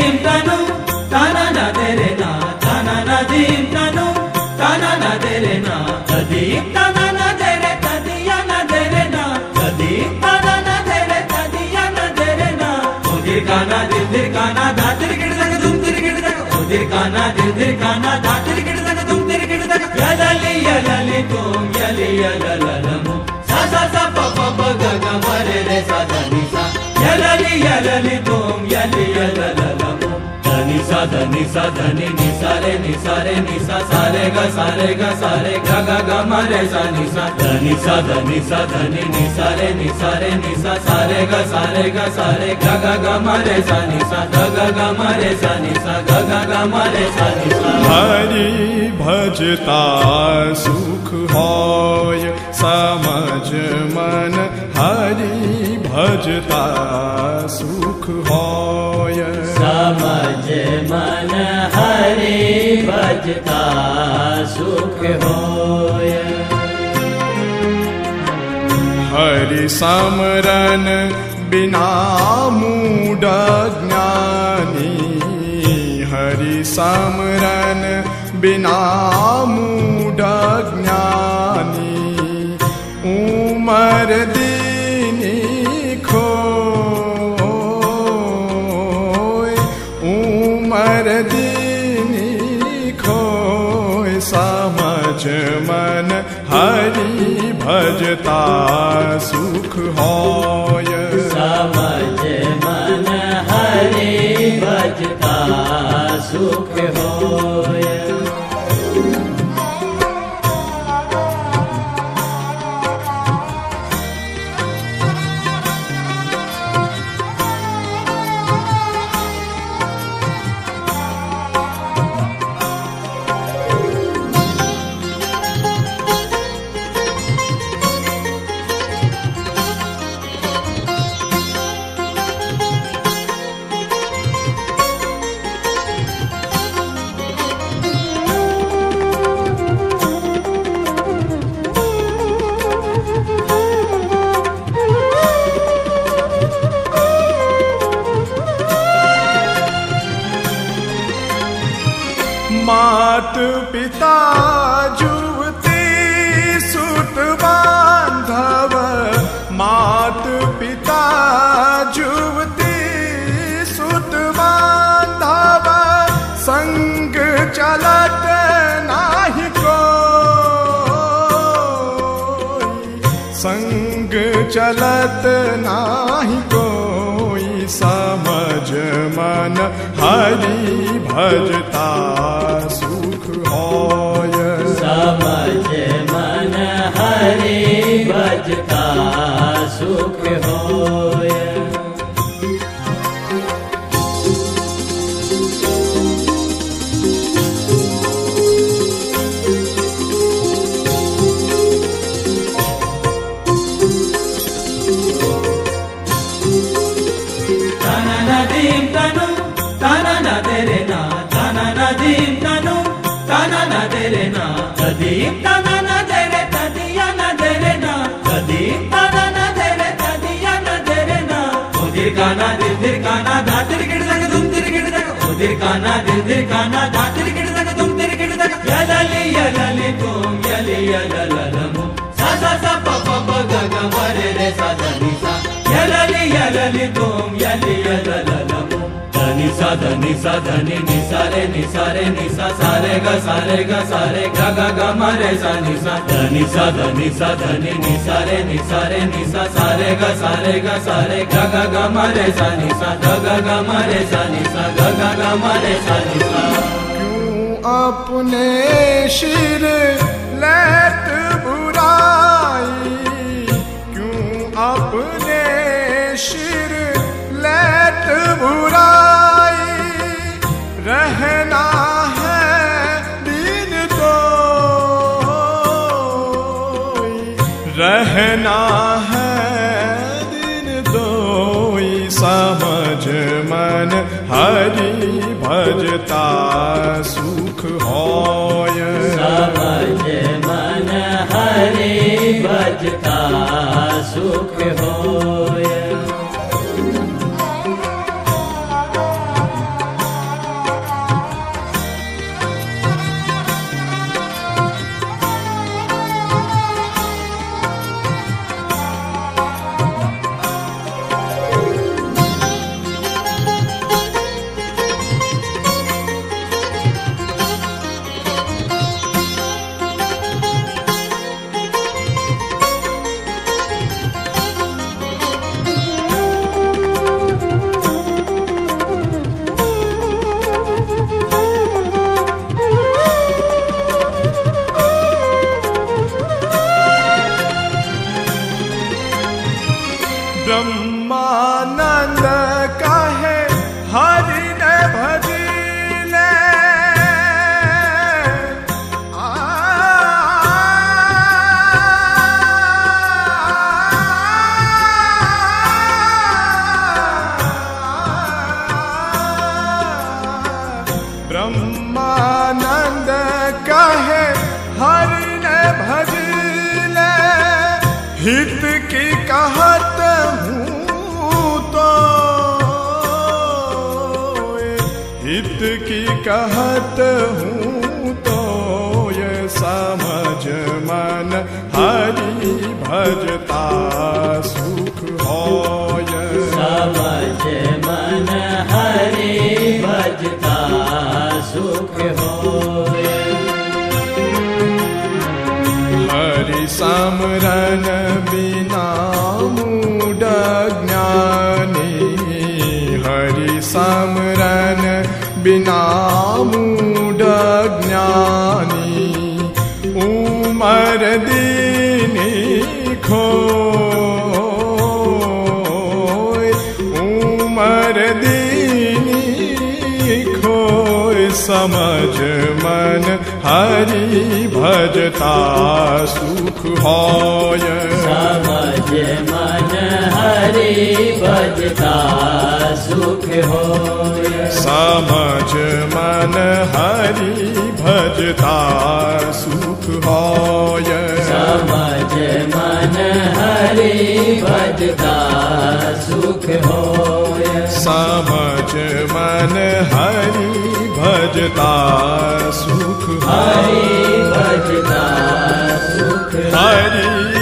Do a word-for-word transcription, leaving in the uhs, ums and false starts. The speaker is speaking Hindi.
धीम तनु ताना ना तेरे ना ताना ना धीम तनु ताना ना तेरे ना तदीम ताना ना तेरे तदिया ना तेरे ना तदीम ताना ना तेरे तदिया ना तेरे ना उदिर काना दिल दिर काना धातिर गिड़ तक तुम तिर गिड़ तक उदिर काना दिल दिर काना धातिर गिड़ तक तुम तिर गिड़ तक यलली यलली तुम यली यललमु सा सा सा प प प ग ग म रे रे सा ध नि सा यलली यलली तुम यली यललमु ध नि सा ध नि सा ध नि नि सा रे नि सा रे नि सा सा रे ग सा रे ग सा रे ग ग ग म रे सा नि सा ध नि सा ध नि सा ध नि नि सा रे नि सा रे नि सा सा रे ग सा रे ग सा रे ग ग ग म रे सा नि सा ग ग ग म रे सा नि सा ग ग ग म रे सा नि सा हरि भजता सुख होय समझ मन हरि भजता सुख होय समझ मन हरि भजता सुख होय हरि समरन बिना मूढ़ ज्ञानी हरि समरन बिना मूढ़ ज्ञानी उमर दीनी खोय उमर दीनी खोय समझ मन हरि भजता सुख होय समझ मन हरि भजता सुख होय मात पिता जुवती सुत बांधव मात पिता जुवती सुत बांधव संग चलत नाही कोई संग चलत नाही कोई समझ मन हरि भजता सुख होय समझ मन हरि भजता सुख होय ताना ना धीम तनु ताना ना तेरे ना ताना ना धीम तनु ताना ना तेरे ना तदीम ताना ना तेरे तदिया ना तेरे ना तदीम ताना ना तेरे तदिया ना तेरे ना उदिर काना दिल दिर काना धातिर गिड़ तक तुम तिर गिड़ तक उदिर काना दिल दिर काना धातिर गिड़ तक तुम तिर गिड़ तक यलली यलली तुम यली यललमु सा सा सा प प प ग ग म रे रे सा ध नि सा यलली यलली तुम यली यललमु ध नि सा ध नि सा ध नि नि सा रे नि सा रे नि सा सा रे ग सा रे ग सा रे ग ग ग म रे सा नि सा ध नि सा ध नि सा ध नि नि सा रे नि सा रे नि सा सा रे ग सा रे ग सा रे ग ग ग म रे सा नि सा ग ग ग म रे सा नि सा ग ग ग म रे सा नि सा क्यों अपने शिर लेत बुराई क्यों अपने शिर लेत बुराई रहना है दीन तो रहना है दिन दोई समझ मन हरि भजता सुख होय समझ मन हरि भजता सुख होय की कहत हूँ तो हित की कहत हूँ तो ये समझ मन हरि भजता सुख होय। समझ मन हरि भजता सुख होय। हरि समरन बिना मूढ़ ज्ञानी, हरि समरन बिना मूढ़ ज्ञानी, उमर दीनी खोय, उमर दीनी खोय। समझ मन हरि भजता सुख होय। समझ मन हरि भजता सुख होय। समझ मन हरि भजता सुख होय। समझ मन हरि भजता सुख होय। समझ मन हरि भजता सुख हरि भजता सुख हरि